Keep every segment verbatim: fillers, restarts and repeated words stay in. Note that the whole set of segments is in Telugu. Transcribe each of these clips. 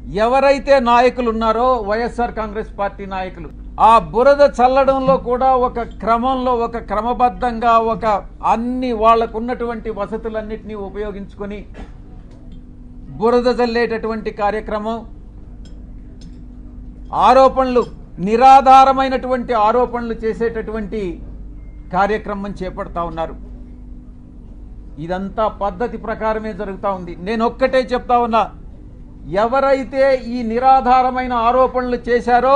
ఎవరైతే నాయకులు ఉన్నారో వైఎస్ఆర్ కాంగ్రెస్ పార్టీ నాయకులు ఆ బురద చల్లడంలో కూడా ఒక క్రమంలో ఒక క్రమబద్ధంగా ఒక అన్ని వాళ్లకు ఉన్నటువంటి వసతులన్నిటినీ ఉపయోగించుకొని బురద చల్లేటటువంటి కార్యక్రమం, ఆరోపణలు నిరాధారమైనటువంటి ఆరోపణలు చేసేటటువంటి కార్యక్రమం చేపడతా ఉన్నారు. ఇదంతా పద్ధతి ప్రకారమే జరుగుతూ ఉంది. నేను ఒక్కటే చెప్తా ఉన్నా, ఎవరైతే ఈ నిరాధారమైన ఆరోపణలు చేశారో,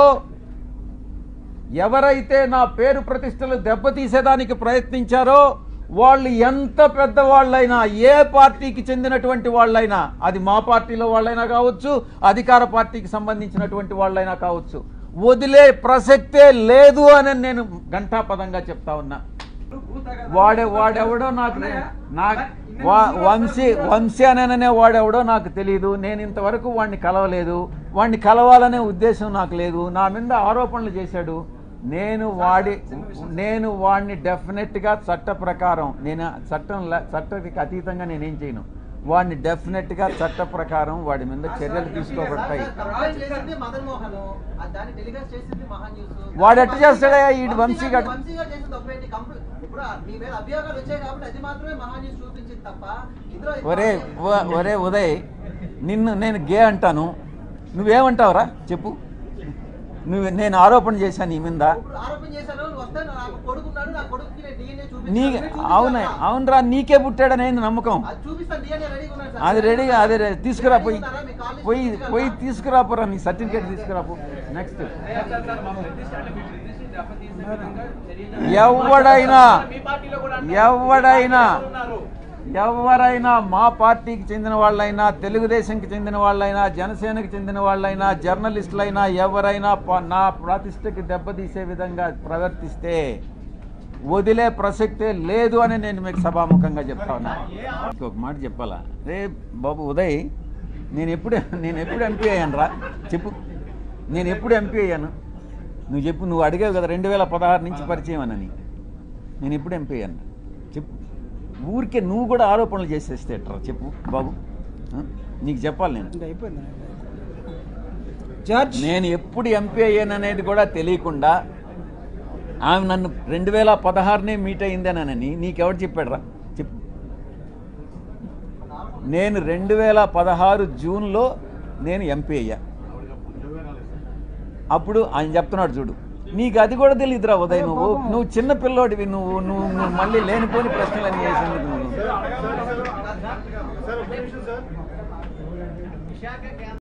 ఎవరైతే నా పేరు ప్రతిష్టలు దెబ్బతీసేదానికి ప్రయత్నించారో, వాళ్ళు ఎంత పెద్దవాళ్ళైనా, ఏ పార్టీకి చెందినటువంటి వాళ్ళైనా, అది మా పార్టీలో వాళ్ళైనా కావచ్చు, అధికార పార్టీకి సంబంధించినటువంటి వాళ్ళైనా కావచ్చు, వదిలే ప్రసక్తే లేదు అని నేను ఘంటాపదంగా చెప్తా ఉన్నా. వాడే వాడెవడో నాకు నాకు వంశీ వంశీ అననే వాడెవడో నాకు తెలియదు. నేను ఇంతవరకు వాడిని కలవలేదు. వాడిని కలవాలనే ఉద్దేశం నాకు లేదు. నా మీద ఆరోపణలు చేశాడు. నేను వాడి నేను వాడిని డెఫినెట్గా చట్ట ప్రకారం, నేను చట్టం చట్టానికి అతీతంగా నేనేం చేయను. వాడిని డెఫినెట్గా చట్ట ప్రకారం వాడి మీద చర్యలు తీసుకోబడతాయి. వాడు ఎట్ట చేస్తాడయ్యా ఈ వంశీ గారు? ఒరే ఒరే ఉదయ్, నిన్ను నేను గే అంటాను, నువ్వేమంటావురా చెప్పు? నువ్వు నేను ఆరోపణ చేశాను నీ మీద. నీ అవునా? అవునరా, నీకే పుట్టాడని నమ్మకం. అది రెడీగా అదే తీసుకురా, పోయి పోయి పోయి తీసుకురాపోరా, నీ సర్టిఫికేట్ తీసుకురాపో. నెక్స్ట్ ఎవడైనా ఎవడైనా ఎవరైనా మా పార్టీకి చెందిన వాళ్ళైనా, తెలుగుదేశంకి చెందిన వాళ్ళైనా, జనసేనకి చెందిన వాళ్ళైనా, జర్నలిస్టులైనా ఎవరైనా నా ప్రతిష్టకి దెబ్బతీసే విధంగా ప్రవర్తిస్తే వదిలే ప్రసక్తే లేదు అని నేను మీకు సభాముఖంగా చెప్తా ఉన్నా. ఒక మాట చెప్పాలా? రే బాబు ఉదయ్, నేను ఎప్పుడు నేను ఎప్పుడు ఎంపీ అయ్యాను రా చెప్పు? నేను ఎప్పుడు ఎంపీ అయ్యాను? నువ్వు చెప్పు. నువ్వు అడిగావు కదా రెండు వేల పదహారు నుంచి పరిచయం అని. నేను ఎప్పుడు ఎంపీ అయ్యాను చెప్పు? ఊరికే నువ్వు కూడా ఆరోపణలు చేసేస్తే ఎట్రా చెప్పు బాబు? నీకు చెప్పాలి. నేను నేను ఎప్పుడు ఎంపీ అయ్యాననేది కూడా తెలియకుండా ఆమె నన్ను రెండు వేల పదహారునే మీట్ అయిందేనని నీకెవడు చెప్పాడు రా చెప్పు? నేను రెండు వేల పదహారు జూన్లో నేను ఎంపీ అయ్యా. అప్పుడు ఆయన చెప్తున్నాడు చూడు, నీకు అది కూడా తెలియదురా ఉదయ్. నువ్వు నువ్వు చిన్న పిల్లోడివి. నువ్వు నువ్వు నువ్వు మళ్ళీ లేనిపోని ప్రశ్నలన్నీ చేసింది నువ్వు.